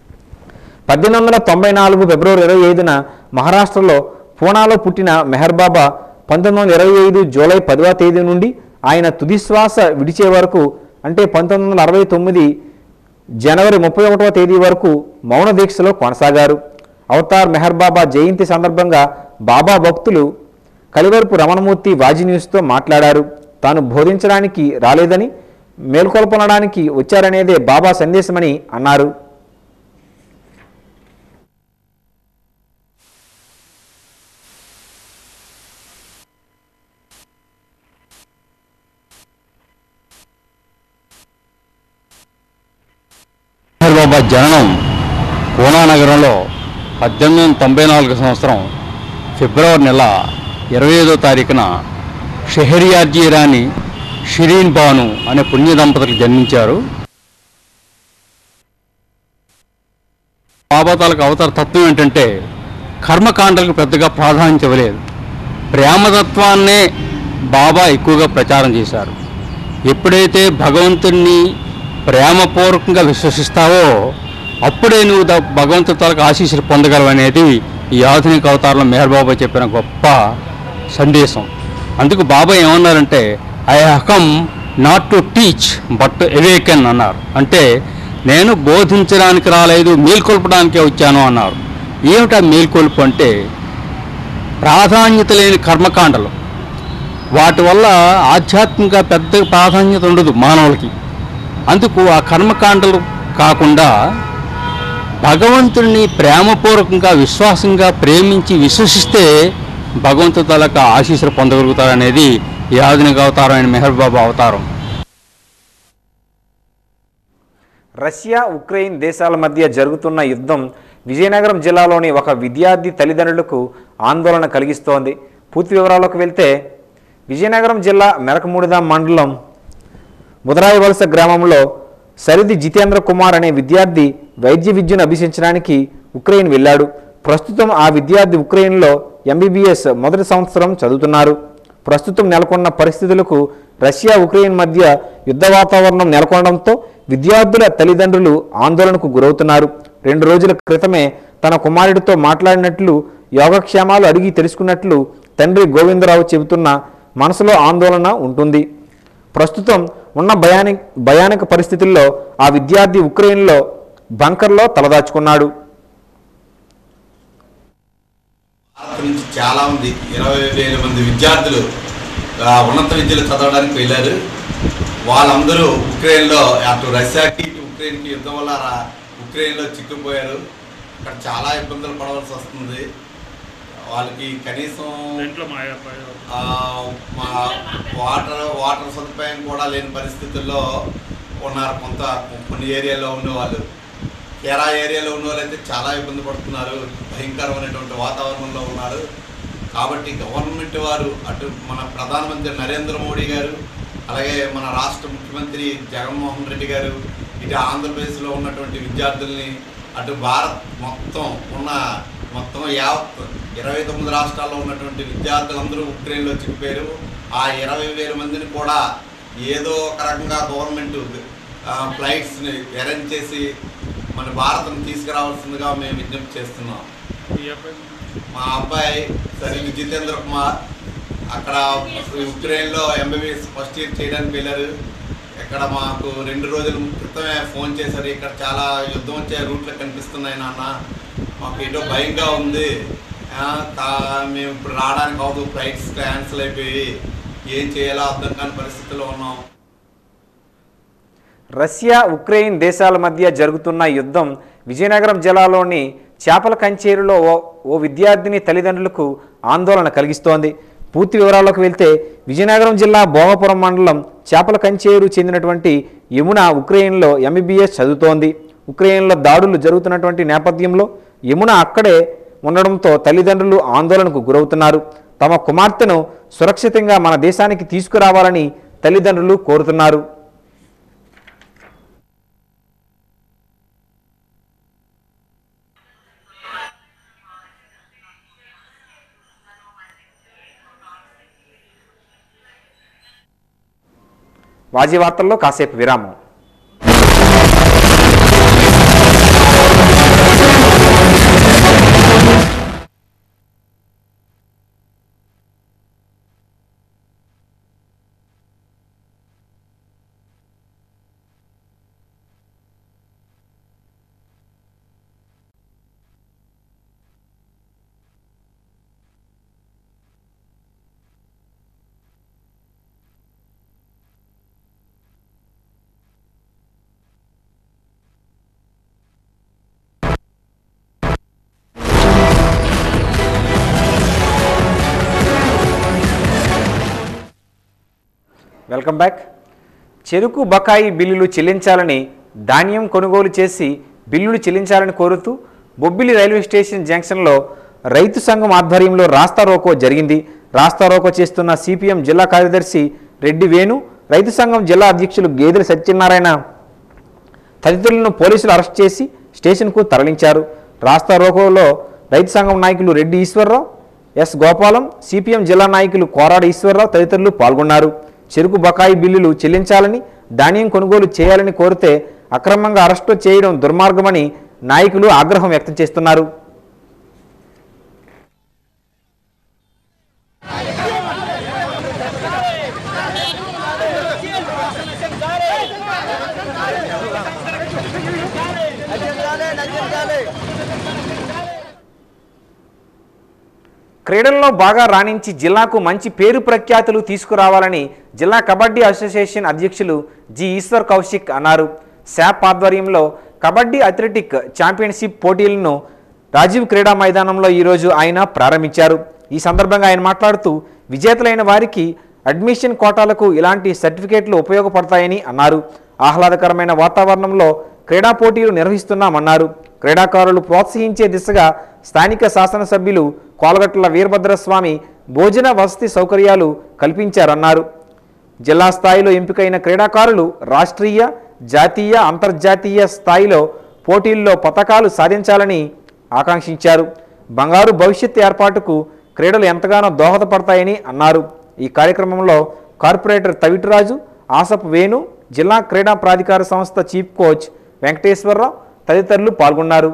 1894 ఫిబ్రవరి 25న మహారాష్ట్రలో పూనాలో పుట్టిన మెహర్ బాబా 1925 జూలై 10వ తేదీ నుండి ఆయన తుదిశ్వాస విడిచే వరకు అంటే 1969 జనవరి 31వ తేదీ వరకు మౌన దీక్షలో కొనసాగారు. అవతార్ మెహర్ బాబా జయంతి సందర్భంగా బాబా భక్తులు కలివరపు రమణమూర్తి వాజీ న్యూస్తో మాట్లాడారు. తాను బోధించడానికి రాలేదని, మేల్కొల్పనడానికి వచ్చారనేదే బాబా సందేశమని అన్నారు. మెహర్ బాబా జననం పూనా నగరంలో 1894 సంవత్సరం ఫిబ్రవరి నెల 25వ తారీఖున షెహరియార్జీ రాణి షిరీన్ బాను అనే పుణ్య దంపతులకు జన్మించారు. బాబా తాలూకు అవతార తత్వం ఏంటంటే కర్మకాండలకు పెద్దగా ప్రాధాన్యత ఇవ్వలేదు. ప్రేమతత్వాన్నే బాబా ఎక్కువగా ప్రచారం చేశారు. ఎప్పుడైతే భగవంతుణ్ణి ప్రేమపూర్వకంగా విశ్వసిస్తావో అప్పుడే నువ్వు భగవంతుడి తాలూకు ఆశీస్సులు పొందగలవు అనేది ఈ ఆధునిక అవతారంలో మెహర్ బాబా చెప్పిన గొప్ప సందేశం. అందుకు బాబా ఏమన్నారంటే I have come not to teach but to awaken అన్నారు. అంటే నేను బోధించడానికి రాలేదు, మేల్కొల్పడానికే వచ్చాను అన్నారు. ఏమిటా మేల్కొల్పు అంటే ప్రాధాన్యత లేని కర్మకాండలు, వాటి వల్ల ఆధ్యాత్మిక పెద్ద ప్రాధాన్యత ఉండదు మానవులకి. అందుకు ఆ కర్మకాండలు కాకుండా భగవంతుడిని ప్రేమపూర్వకంగా విశ్వాసంగా ప్రేమించి విశ్వసిస్తే భగవంతుడి తాలూకా ఆశీస్సులు పొందగలుగుతారనేది ఈ ఆధునిక అవతారం అయిన మెహర్ బాబా అవతారం. రష్యా, ఉక్రెయిన్ దేశాల మధ్య జరుగుతున్న యుద్ధం విజయనగరం జిల్లాలోని ఒక విద్యార్థి తల్లిదండ్రులకు ఆందోళన కలిగిస్తోంది. పూర్తి వివరాల్లోకి వెళ్తే విజయనగరం జిల్లా మెరకమూడిదాం మండలం ముదరాయవలస గ్రామంలో సరిది జితేంద్ర కుమార్ అనే విద్యార్థి వైద్య విద్యను అభ్యసించడానికి ఉక్రెయిన్ వెళ్ళాడు. ప్రస్తుతం ఆ విద్యార్థి ఉక్రెయిన్లో ఎంబీబీఎస్ మొదటి సంవత్సరం చదువుతున్నారు. ప్రస్తుతం నెలకొన్న పరిస్థితులకు రష్యా, ఉక్రెయిన్ మధ్య యుద్ధ వాతావరణం నెలకొనడంతో విద్యార్థుల తల్లిదండ్రులు ఆందోళనకు గురవుతున్నారు. 2 రోజుల క్రితమే తన కుమారుడితో మాట్లాడినట్లు, యోగక్షేమాలు అడిగి తెలుసుకున్నట్లు తండ్రి గోవిందరావు చెబుతున్న మనసులో ఆందోళన ఉంటుంది. ప్రస్తుతం ఉన్న భయానక పరిస్థితుల్లో ఆ విద్యార్థి ఉక్రెయిన్లో బంకర్లో తలదాచుకున్నాడు. నుంచి చాలా మంది 20,000 మంది విద్యార్థులు ఉన్నత విద్యలు చదవడానికి వెళ్ళారు. వాళ్ళందరూ ఉక్రెయిన్లో అటు రష్యాకి ఇటు ఉక్రెయిన్కి యుద్ధం వల్ల ఉక్రెయిన్లో చిక్కుపోయారు. అక్కడ చాలా ఇబ్బందులు పడవలసి వస్తుంది. వాళ్ళకి కనీసం వాటర్ సదుపాయం కూడా లేని పరిస్థితుల్లో ఉన్నారు. కొన్ని ఏరియాలో ఉండేవాళ్ళు, కేరా ఏరియాలో ఉన్న వాళ్ళు అయితే చాలా ఇబ్బంది పడుతున్నారు. భయంకరమైనటువంటి వాతావరణంలో ఉన్నారు. కాబట్టి గవర్నమెంట్ వారు, అటు మన ప్రధానమంత్రి నరేంద్ర మోడీ గారు, అలాగే మన రాష్ట్ర ముఖ్యమంత్రి జగన్మోహన్ రెడ్డి గారు, ఇటు ఆంధ్రప్రదేశ్లో ఉన్నటువంటి విద్యార్థుల్ని, అటు భారత్ మొత్తం 29 రాష్ట్రాల్లో ఉన్నటువంటి విద్యార్థులందరూ ఉక్రెయిన్లో చిక్కిపోయారు. ఆ 20,000 మందిని కూడా ఏదో ఒక రకంగా గవర్నమెంట్ ఫ్లైట్స్ని అరేంజ్ చేసి మన భారత్ను తీసుకురావాల్సిందిగా మేము విజ్ఞప్తి చేస్తున్నాం. మా అబ్బాయి సరిది జితేంద్ర కుమార్ అక్కడ ఉక్రెయిన్లో ఎంబీబీఎస్ ఫస్ట్ ఇయర్ చేయడానికి వెళ్ళారు. ఇక్కడ మాకు 2 రోజుల క్రితమే ఫోన్ చేశారు, ఇక్కడ చాలా యుద్ధం వచ్చే రూట్లు కనిపిస్తున్నాయి నాన్న, మాకు ఏదో భయంగా ఉంది, మేము ఇప్పుడు రావడానికి అవదు, ఫ్లైట్స్ క్యాన్సిల్ అయిపోయి ఏం చేయాలో అర్థం కాని పరిస్థితిలో ఉన్నాం. రష్యా, ఉక్రెయిన్ దేశాల మధ్య జరుగుతున్న యుద్ధం విజయనగరం జిల్లాలోని చేపల కంచేరులో ఓ విద్యార్థిని తల్లిదండ్రులకు ఆందోళన కలిగిస్తోంది. పూర్తి వివరాల్లోకి వెళ్తే విజయనగరం జిల్లా భోగపురం మండలం చేపల కంచేరు చెందినటువంటి యమున ఉక్రెయిన్లో ఎంబీబీఎస్ చదువుతోంది. ఉక్రెయిన్లో దాడులు జరుగుతున్నటువంటి నేపథ్యంలో యమున అక్కడే ఉండడంతో తల్లిదండ్రులు ఆందోళనకు గురవుతున్నారు. తమ కుమార్తెను సురక్షితంగా మన దేశానికి తీసుకురావాలని తల్లిదండ్రులు కోరుతున్నారు. వాజీ వార్తల్లో కాసేపు విరామం. Welcome back. చెరుకు బకాయి బిల్లులు చెల్లించాలని, ధాన్యం కొనుగోలు చేసి బిల్లులు చెల్లించాలని కోరుతూ బొబ్బిలి రైల్వే స్టేషన్ జంక్షన్లో రైతు సంఘం ఆధ్వర్యంలో రాస్తారోకో జరిగింది. రాస్తారోకో చేస్తున్న సిపిఎం జిల్లా కార్యదర్శి రెడ్డి వేణు, రైతు సంఘం జిల్లా అధ్యక్షులు గేదెల సత్యనారాయణ తదితరులను పోలీసులు అరెస్ట్ చేసి స్టేషన్కు తరలించారు. రాస్తారోకోలో రైతు సంఘం నాయకులు రెడ్డి ఈశ్వరరావు, ఎస్ గోపాలం, సిపిఎం జిల్లా నాయకులు కోరాడ ఈశ్వరరావు తదితరులు పాల్గొన్నారు. చెరుకు బకాయి బిల్లులు చెల్లించాలని, ధాన్యం కొనుగోలు చేయాలని కోరితే అక్రమంగా అరెస్టు చేయడం దుర్మార్గమని నాయకులు ఆగ్రహం వ్యక్తం చేస్తున్నారు. క్రీడల్లో బాగా రాణించి జిల్లాకు మంచి పేరు ప్రఖ్యాతులు తీసుకురావాలని జిల్లా కబడ్డీ అసోసియేషన్ అధ్యక్షులు జి ఈశ్వర్ కౌశిక్ అన్నారు. శాప్ ఆధ్వర్యంలో కబడ్డీ అథ్లెటిక్ ఛాంపియన్షిప్ పోటీలను రాజీవ్ క్రీడా మైదానంలో ఈరోజు ఆయన ప్రారంభించారు. ఈ సందర్భంగా ఆయన మాట్లాడుతూ విజేతలైన వారికి అడ్మిషన్ కోటాలకు ఇలాంటి సర్టిఫికేట్లు ఉపయోగపడతాయని అన్నారు. ఆహ్లాదకరమైన వాతావరణంలో క్రీడా పోటీలు నిర్వహిస్తున్నామన్నారు. క్రీడాకారులు ప్రోత్సహించే దిశగా స్థానిక శాసనసభ్యులు కోలగట్ల వీరభద్రస్వామి భోజన వసతి సౌకర్యాలు కల్పించారన్నారు. జిల్లా స్థాయిలో ఎంపికైన క్రీడాకారులు రాష్ట్రీయ, జాతీయ, అంతర్జాతీయ స్థాయిలో పోటీల్లో పతకాలు సాధించాలని ఆకాంక్షించారు. బంగారు భవిష్యత్ ఏర్పాటుకు క్రీడలు ఎంతగానో దోహదపడతాయని అన్నారు. ఈ కార్యక్రమంలో కార్పొరేటర్ తవిటిరాజు, ఆసప్ వేణు, జిల్లా క్రీడా ప్రాధికార సంస్థ చీఫ్ కోచ్ వెంకటేశ్వరరావు తదితరులు పాల్గొన్నారు.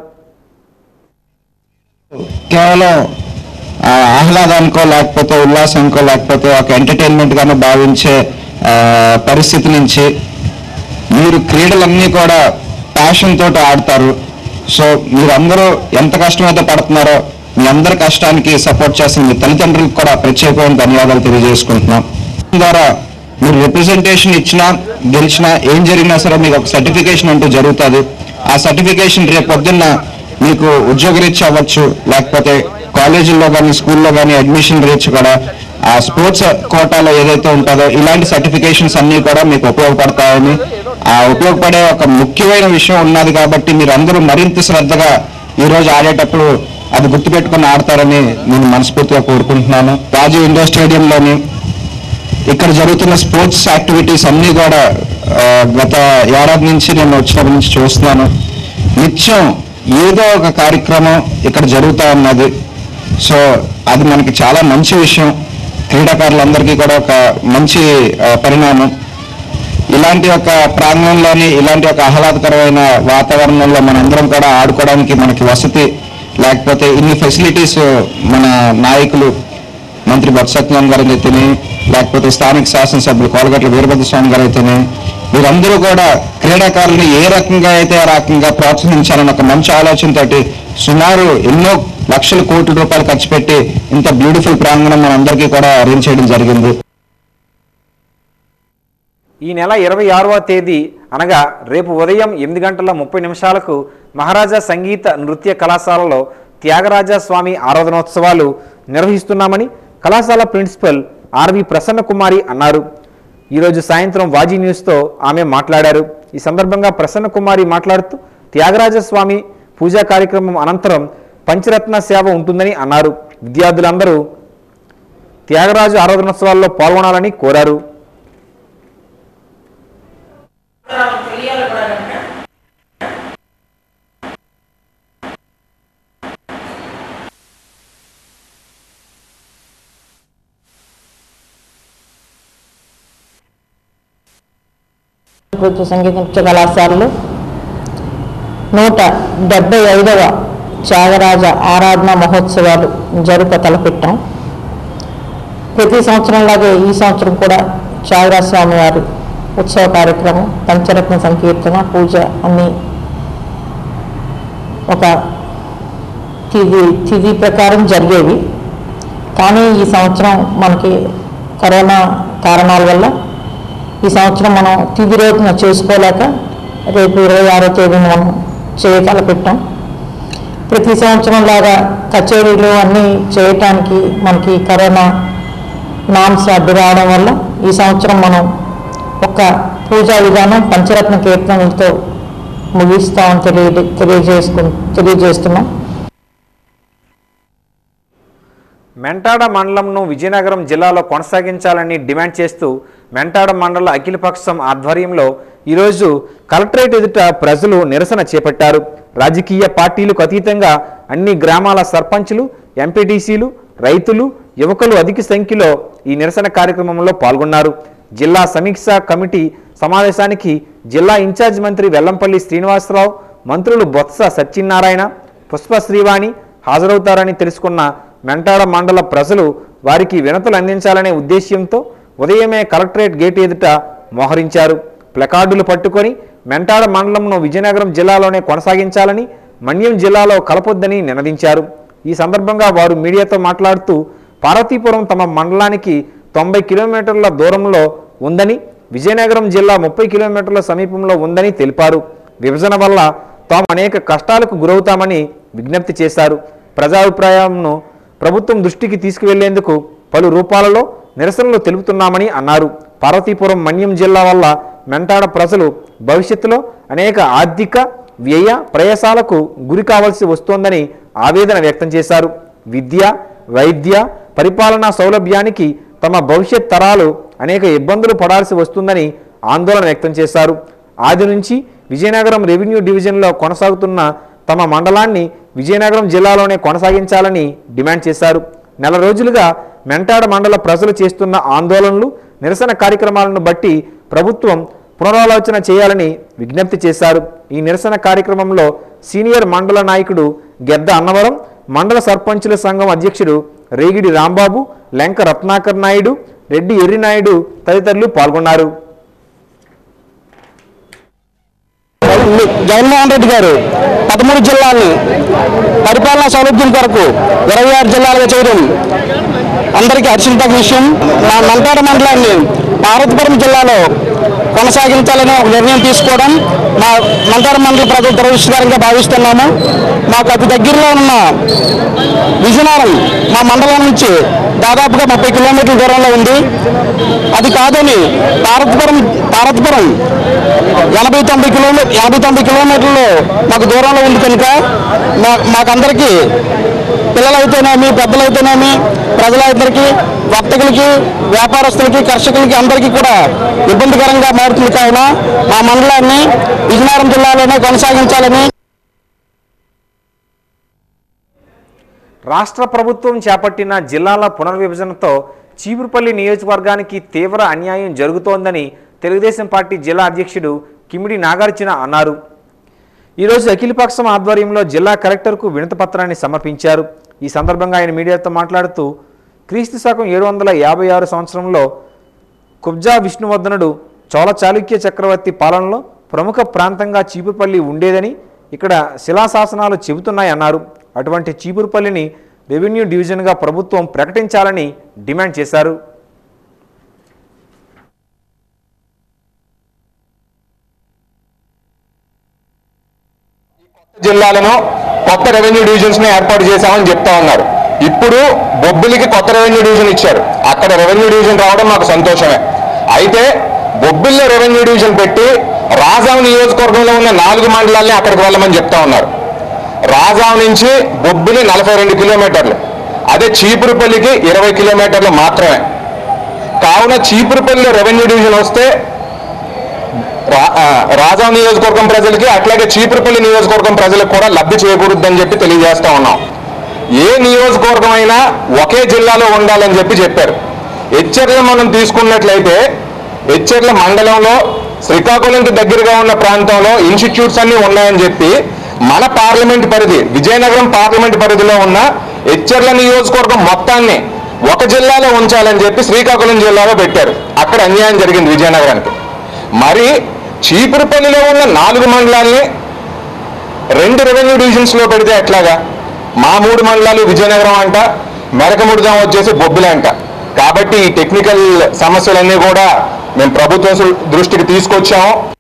కేవలం ఆహ్లాదానికో లేకపోతే ఉల్లాసంకో లేకపోతే ఒక ఎంటర్టైన్మెంట్గానో భావించే పరిస్థితి నుంచి మీరు క్రీడలన్నీ కూడా ప్యాషన్ తోటి ఆడతారు. సో మీరందరూ ఎంత కష్టమైతే పడుతున్నారో మీ అందరి కష్టానికి సపోర్ట్ చేస్తున్న మీ తల్లిదండ్రులకు కూడా ప్రత్యేకమైన ధన్యవాదాలు తెలియజేసుకుంటున్నాం. ద్వారా మీరు రిప్రజెంటేషన్ ఇచ్చినా గెలిచినా ఏం జరిగినా సరే మీకు ఒక సర్టిఫికేషన్ అంటూ జరుగుతుంది. ఆ సర్టిఫికేషన్ రేపు పొద్దున్న మీకు ఉద్యోగరీత్యా అవ్వచ్చు, లేకపోతే కాలేజీల్లో కానీ స్కూల్లో కానీ అడ్మిషన్ రీచ్ కూడా ఆ స్పోర్ట్స్ కోటాలో ఏదైతే ఉంటుందో ఇలాంటి సర్టిఫికేషన్స్ అన్నీ కూడా మీకు ఉపయోగపడతాయని, ఆ ఉపయోగపడే ఒక ముఖ్యమైన విషయం ఉన్నది కాబట్టి మీరు అందరూ మరింత శ్రద్ధగా ఈరోజు ఆడేటప్పుడు అది గుర్తుపెట్టుకుని ఆడతారని నేను మనస్ఫూర్తిగా కోరుకుంటున్నాను. రాజీవ్ ఇండోర్ స్టేడియంలోని ఇక్కడ జరుగుతున్న స్పోర్ట్స్ యాక్టివిటీస్ అన్నీ కూడా గత ఏడాది నుంచి నేను వచ్చినప్పటి నుంచి చూస్తున్నాను. నిత్యం ఏదో ఒక కార్యక్రమం ఇక్కడ జరుగుతూ ఉన్నది. సో అది మనకి చాలా మంచి విషయం, క్రీడాకారులందరికీ కూడా ఒక మంచి పరిణామం. ఇలాంటి ఒక ప్రాంగణంలోని ఇలాంటి ఒక ఆహ్లాదకరమైన వాతావరణంలో మనందరం కూడా ఆడుకోవడానికి మనకి వసతి లేకపోతే ఇన్ని ఫెసిలిటీస్ మన నాయకులు మంత్రి బొత్సత్యనారాయణ గారు అయితేనే లేకపోతే స్థానిక శాసనసభ్యులు కోలగట్ల వీరభద్రస్వామి గారు అయితేనే వీరందరూ కూడా క్రీడాకారులను ఏ రకంగా అయితే ఆ రకంగా ప్రోత్సహించాలని ఒక మంచి ఆలోచనతోటి సుమారు ఎన్నో లక్షల కోట్ల రూపాయలు ఖర్చు పెట్టి ఇంత బ్యూటిఫుల్ ప్రాంగణం మనందరికీ కూడా అరేంజ్ చేయడం జరిగింది. ఈ నెల 26వ తేదీ అనగా రేపు ఉదయం 8:30 మహారాజా సంగీత నృత్య కళాశాలలో త్యాగరాజ స్వామి ఆరాధనోత్సవాలు నిర్వహిస్తున్నామని కళాశాల ప్రిన్సిపల్ ఆర్వి ప్రసన్న కుమారి అన్నారు. ఈరోజు సాయంత్రం వాజీ న్యూస్తో ఆమె మాట్లాడారు. ఈ సందర్భంగా ప్రసన్న కుమారి మాట్లాడుతూ త్యాగరాజ స్వామి పూజా కార్యక్రమం అనంతరం పంచరత్న సేవ ఉంటుందని అన్నారు. విద్యార్థులందరూ త్యాగరాజు ఆరాధనోత్సవాల్లో పాల్గొనాలని కోరారు. ప్రభుత్వ సంగీత నృత్య కళాశాలలో 175వ త్యాగరాజ ఆరాధన మహోత్సవాలు జరుప తలపెట్టాం. ప్రతి సంవత్సరంలాగే ఈ సంవత్సరం కూడా త్యాగరాజ స్వామి వారి ఉత్సవ కార్యక్రమం, పంచరత్న సంకీర్తన, పూజ అన్నీ ఒక తిథి ప్రకారం జరిగేవి. కానీ ఈ సంవత్సరం మనకి కరోనా కారణాల వల్ల ఈ సంవత్సరం మనం తిథి రోజున చేసుకోలేక రేపు 26వ తేదీన మనం చేయతలపెట్టాం. ప్రతి సంవత్సరం లాగా కచేరీలు అన్నీ చేయటానికి మనకి కరోనా నామ్స్ అడ్డు రావడం వల్ల ఈ సంవత్సరం మనం ఒక పూజా విధానం పంచరత్న కీర్తనలతో ముగిస్తామని తెలియజేస్తున్నాం. మెంటాడ మండలంను విజయనగరం జిల్లాలో కొనసాగించాలని డిమాండ్ చేస్తూ మెంటాడ మండల అఖిలపక్షం ఆధ్వర్యంలో ఈరోజు కలెక్టరేట్ ఎదుట ప్రజలు నిరసన చేపట్టారు. రాజకీయ పార్టీలకు అతీతంగా అన్ని గ్రామాల సర్పంచులు, ఎంపీటీసీలు, రైతులు, యువకులు అధిక సంఖ్యలో ఈ నిరసన కార్యక్రమంలో పాల్గొన్నారు. జిల్లా సమీక్షా కమిటీ సమావేశానికి జిల్లా ఇన్ఛార్జ్ మంత్రి వెల్లంపల్లి శ్రీనివాసరావు, మంత్రులు బొత్స సత్యనారాయణ, పుష్ప శ్రీవాణి హాజరవుతారని తెలుసుకున్న మెంటాడ మండల ప్రజలు వారికి వినతులు అందించాలనే ఉద్దేశ్యంతో ఉదయమే కలెక్టరేట్ గేట్ ఎదుట మోహరించారు. ప్లకార్డులు పట్టుకొని మెంటాడ మండలంను విజయనగరం జిల్లాలోనే కొనసాగించాలని, మన్యం జిల్లాలో కలపొద్దని నినదించారు. ఈ సందర్భంగా వారు మీడియాతో మాట్లాడుతూ పార్వతీపురం తమ మండలానికి 90 కిలోమీటర్ల దూరంలో ఉందని, విజయనగరం జిల్లా 30 కిలోమీటర్ల సమీపంలో ఉందని తెలిపారు. విభజన వల్ల తాము అనేక కష్టాలకు గురవుతామని విజ్ఞప్తి చేశారు. ప్రజాభిప్రాయంను ప్రభుత్వం దృష్టికి తీసుకువెళ్లేందుకు పలు రూపాలలో నిరసనలు తెలుపుతున్నామని అన్నారు. పార్వతీపురం మన్యం జిల్లా వల్ల మెంటాడ ప్రజలు భవిష్యత్తులో అనేక ఆర్థిక వ్యయ ప్రయాసాలకు గురి కావాల్సి వస్తోందని ఆవేదన వ్యక్తం చేశారు. విద్య, వైద్య, పరిపాలనా సౌలభ్యానికి తమ భవిష్యత్ తరాలు అనేక ఇబ్బందులు పడాల్సి వస్తుందని ఆందోళన వ్యక్తం చేశారు. ఆది నుంచి విజయనగరం రెవెన్యూ డివిజన్లో కొనసాగుతున్న తమ మండలాన్ని విజయనగరం జిల్లాలోనే కొనసాగించాలని డిమాండ్ చేశారు. నెల రోజులుగా మెంటాడ మండల ప్రజలు చేస్తున్న ఆందోళనలు, నిరసన కార్యక్రమాలను బట్టి ప్రభుత్వం పునరాలోచన చేయాలని విజ్ఞప్తి చేశారు. ఈ నిరసన కార్యక్రమంలో సీనియర్ మండల నాయకుడు గెద్ద అన్నవరం, మండల సర్పంచుల సంఘం అధ్యక్షుడు రేగిడి రాంబాబు, లెంక రత్నాకర్ నాయుడు, రెడ్డి ఎర్రినాయుడు తదితరులు పాల్గొన్నారు. జగన్మోహన్ రెడ్డి గారు 13 జిల్లాల్ని పరిపాలనా సౌలభ్యం కొరకు 26 జిల్లాలుగా చేయడం అందరికీ హర్షించదగ్గ విషయం. మా మెంటాడ మండలాన్ని పార్వతీపురం జిల్లాలో కొనసాగించాలని ఒక నిర్ణయం తీసుకోవడం మా మెంటాడ మండల ప్రజలు దురదృష్టకరంగా భావిస్తున్నాము. మాకు అతి దగ్గరలో ఉన్న విజయనగరం మా మండలం నుంచి దాదాపుగా 30 కిలోమీటర్ల దూరంలో ఉంది. అది కాదని పార్వతీపురం 89 కిలోమీటర్లు మాకు దూరంలో ఉంది కనుక మాకందరికీ పిల్లలైతేనేమి, పెద్దలైతేనేమి, ప్రజలందరికీ, వర్తకులకి, వ్యాపారస్తులకి, కర్షకులకి అందరికీ కూడా ఇబ్బందికరంగా మారుతుంది. కావున మా మండలాన్ని విజయనగరం జిల్లాలోనే కొనసాగించాలని రాష్ట్ర ప్రభుత్వం చేపట్టిన జిల్లాల పునర్విభజనతో చీపురుపల్లి నియోజకవర్గానికి తీవ్ర అన్యాయం జరుగుతోందని తెలుగుదేశం పార్టీ జిల్లా అధ్యక్షుడు కిమిడి నాగార్జున అన్నారు. ఈరోజు అఖిలపక్షం ఆధ్వర్యంలో జిల్లా కలెక్టర్కు వినతిపత్రాన్ని సమర్పించారు. ఈ సందర్భంగా ఆయన మీడియాతో మాట్లాడుతూ క్రీస్తు శకం 756 సంవత్సరంలో కుబ్జా విష్ణువర్ధనుడు చోళ చాళుక్య చక్రవర్తి పాలనలో ప్రముఖ ప్రాంతంగా చీపురుపల్లి ఉండేదని ఇక్కడ శిలాశాసనాలు చెబుతున్నాయన్నారు. అటువంటి చీపురుపల్లిని రెవెన్యూ డివిజన్గా ప్రభుత్వం ప్రకటించాలని డిమాండ్ చేశారు. జిల్లాలను కొత్త రెవెన్యూ డివిజన్స్ ని ఏర్పాటు చేశామని చెప్తా ఉన్నారు. ఇప్పుడు బొబ్బిలికి కొత్త రెవెన్యూ డివిజన్ ఇచ్చారు. అక్కడ రెవెన్యూ డివిజన్ రావడం మాకు సంతోషమే. అయితే బొబ్బిల్లో రెవెన్యూ డివిజన్ పెట్టి రాజాం నియోజకవర్గంలో ఉన్న 4 మండలాల్ని అక్కడికి వెళ్ళమని చెప్తా ఉన్నారు. రాజాం నుంచి బొబ్బిలి 42 కిలోమీటర్లు, అదే చీపురుపల్లికి 20 కిలోమీటర్లు మాత్రమే. కావున చీపురుపల్లి రెవెన్యూ డివిజన్ వస్తే రాజాం నియోజకవర్గం ప్రజలకి, అట్లాగే చీపురుపల్లి నియోజకవర్గం ప్రజలకు కూడా లబ్ధి చేకూరుద్దని చెప్పి తెలియజేస్తా ఉన్నాం. ఏ నియోజకవర్గం అయినా ఒకే జిల్లాలో ఉండాలని చెప్పారు. ఎచ్చెర్ల మనం తీసుకున్నట్లయితే ఎచ్చెర్ల మండలంలో శ్రీకాకుళంకి దగ్గరగా ఉన్న ప్రాంతంలో ఇన్స్టిట్యూట్స్ అన్ని ఉన్నాయని చెప్పి మన పార్లమెంట్ పరిధి, విజయనగరం పార్లమెంట్ పరిధిలో ఉన్న ఎచ్చెర్ల నియోజకవర్గం మొత్తాన్ని ఒక జిల్లాలో ఉంచాలని చెప్పి శ్రీకాకుళం జిల్లాలో పెట్టారు. అక్కడ అన్యాయం జరిగింది విజయనగరానికి. మరి చీపురుపల్లిలో ఉన్న 4 మండలాల్ని 2 రెవెన్యూ డివిజన్స్లో పెడితే ఎట్లాగా? మా 3 మండలాలు విజయనగరం అంట, మెరకముడిదాం వచ్చేసి బొబ్బిలి అంట. కాబట్టి ఈ టెక్నికల్ సమస్యలన్నీ కూడా మేము ప్రభుత్వం దృష్టికి తీసుకొచ్చాము.